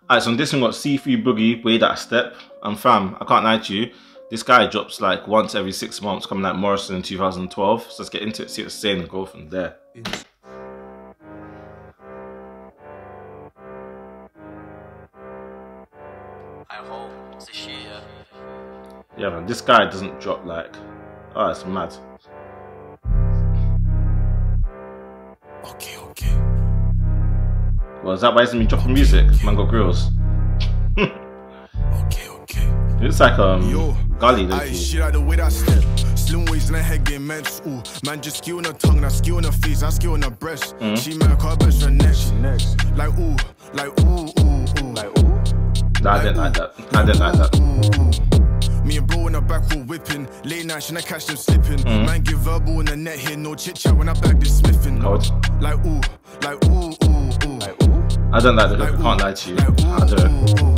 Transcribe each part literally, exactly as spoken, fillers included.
Alright, so on this one got C three Boogie, Way That Step. And fam, I can't lie to you, this guy drops like once every six months, coming like Morrison in two thousand twelve. So let's get into it, see what it's saying, and go from there. I hope it's a shit, yeah. Yeah man, this guy doesn't drop like, oh, it's mad. Okay, okay. Well, is that why he's been dropping music? Man got grills. Okay, okay. It's like um Yo, gully though. I shit out the way that step. Slim waist and her head getting mental. Ooh, man just skill on her tongue, now skill on her face, I skill on her breast. Mm. She make her best friend next. next. Like ooh, like ooh, ooh, ooh. Like ooh. Nah, I didn't like that. I didn't like that. Ooh, ooh. Me and bro in the back row whipping. Late night, should I catch them slipping? Mm. Man give verbal in the net here, no chit chat when I back this smithing. Cold. Like ooh, like ooh, ooh, ooh. Like ooh. I don't like the hook, I can't lie to you. I don't.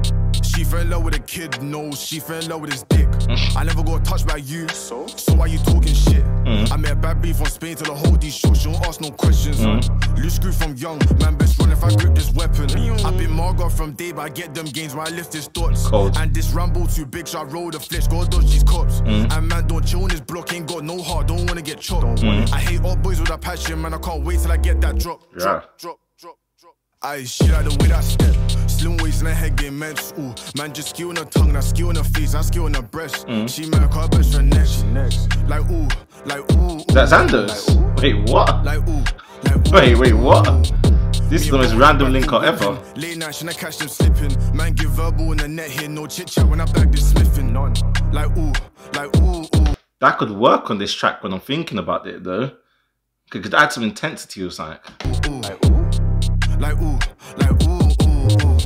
She fell in love with a kid, no, she fell in love with his dick. I never got touched by you, so so why you talking shit? Mm. I met a bad beef from Spain to the whole these shorts, she don't ask no questions. Mm. Loose screw from young, man best run if I grip this weapon. I've been Margot from day, but I get them gains when I lift his thoughts. Cold. And this Rambo too big, so I roll the flesh, go dodge these cops. Mm. And man don't chill on this block, ain't got no heart, don't wanna get chopped. Mm. I hate all boys with a passion, man, I can't wait till I get that drop. Yeah. Drop, drop, drop, drop. I shit out the way that step. Slim waist and her head getting mental. Ooh, man just skill on her tongue, now skill on her face, I skill on her breast. Mm. She make her best friend next. next. Like ooh, like ooh. Is that Xander's? Like, wait, what? Like ooh, like ooh. Wait, wait, what? This is the most random link out ever. Late night, should I catch them slipping? Man give verbal in the net here, no chit chat when I back this smithing. None. Like ooh, like ooh, ooh. That could work on this track when I'm thinking about it though. Could, could add some intensity or something. Ooh, ooh. Like ooh, like ooh, like ooh, ooh, ooh.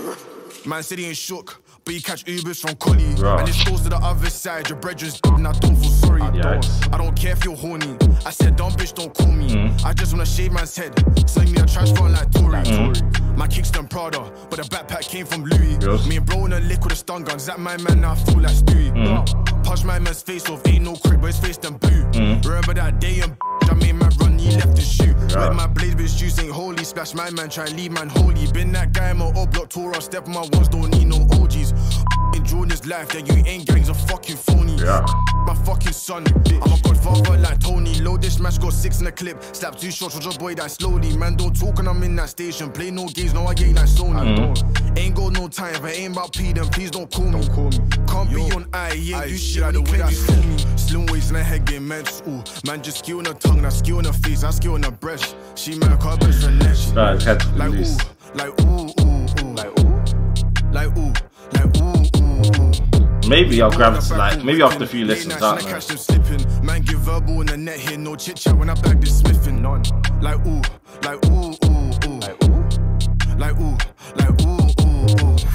Man said he ain't shook, but you catch Ubers from Collie. Right. And it goes to the other side, your brethren's and I don't feel sorry. I don't, I don't care if you're horny. I said, dumb bitch, don't call me. Mm. I just wanna shave man's head, sling me a transfer like Tory. Mm. My kicks done Prada, but the backpack came from Louis. Yes. Me and bro in a lick with a stun gun, zap my man, now I feel like Stewie. Mm. Punch my man's face off, ain't no crib, but his face done blue. Mm. Remember that day and I made man run, he left his shoe. Yeah. With my blade, bitch, juice ain't holy. Splash my man, try leave man holy. Been that guy, my old block tour, I step on my ones, don't need no O Gs. Enjoying this life, that you ain't gangs a fucking phony. Yeah. My fucking son, bitch. I'm a godfather like Tony. Load this match, got six in the clip. Slap two shots, watch your boy die slowly. Man, don't talk when I'm in that station. Play no games, no, I ain't like Sony. Mm. Ain't got no time, if I ain't about P, then please don't call me. Don't call me. Can't Yo. Be on I, yeah, I do shit like the way that you me. Slim waist and her head getting mental. Ooh, man, just skill on her tongue, now skill on her face, I skill on her breast. She make her best friend next. Right, head like loose. Ooh, like ooh, ooh, ooh. Like ooh, like ooh, like ooh, ooh, ooh. Maybe I'll grab it, like, maybe after a few listens, I don't know. Catch them slipping. Man give verbal in the net here, no chit chat when I back this smithing. None. Like ooh, like ooh, ooh, ooh. Like ooh, like ooh, like ooh, ooh, ooh.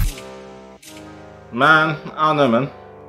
Man, I don't know, man.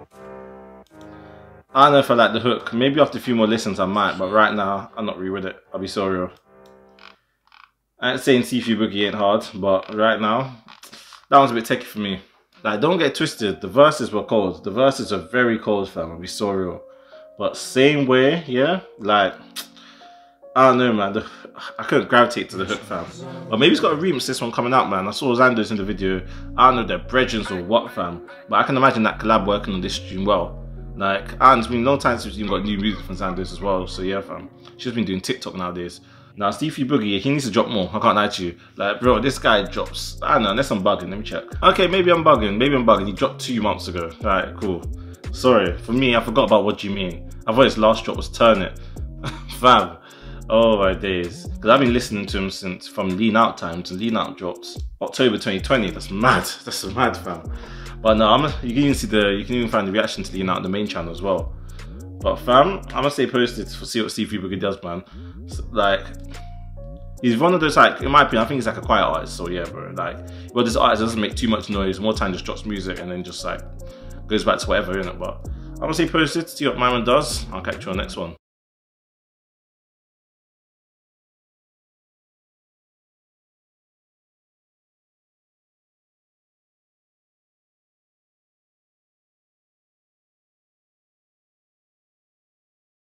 I don't know if I like the hook. Maybe after a few more listens I might, but right now I'm not really with it. I'll be so real. I ain't saying C three Boogie ain't hard, but right now that one's a bit techie for me. Like, don't get twisted. The verses were cold. The verses are very cold, fam. I'll be so real. But same way, yeah. Like, I don't know, man. The, I couldn't gravitate to the hook, fam. But maybe he's got a remix this one coming out, man. I saw Xander's in the video. I don't know if they're brethrens or what, fam. But I can imagine that collab working on this stream well. Like, and it's been no time since we've got new music from Xander's as well. So yeah, fam. She's been doing TikTok nowadays. Now, C three Boogie, he needs to drop more. I can't lie to you. Like, bro, this guy drops. I don't know, unless I'm bugging. Let me check. Okay, maybe I'm bugging. Maybe I'm bugging. He dropped two months ago. Alright, cool. Sorry. For me, I forgot about What You Mean. I thought his last drop was Turn It. Fam. Oh my days. Because I've been listening to him since from Lean Out times. And Lean Out drops October twenty twenty. That's mad. That's mad, fam. But no, I'm, you can even see the, you can even find the reaction to Lean Out on the main channel as well. But fam, I'm gonna stay posted to see what C three Boogie does, man. So, like, he's one of those, like, in my opinion, I think he's like a quiet artist. So yeah, bro. Like, well, this artist doesn't make too much noise. More time just drops music and then just like goes back to whatever, innit? But I'm gonna stay posted to see what my man does. I'll catch you on the next one.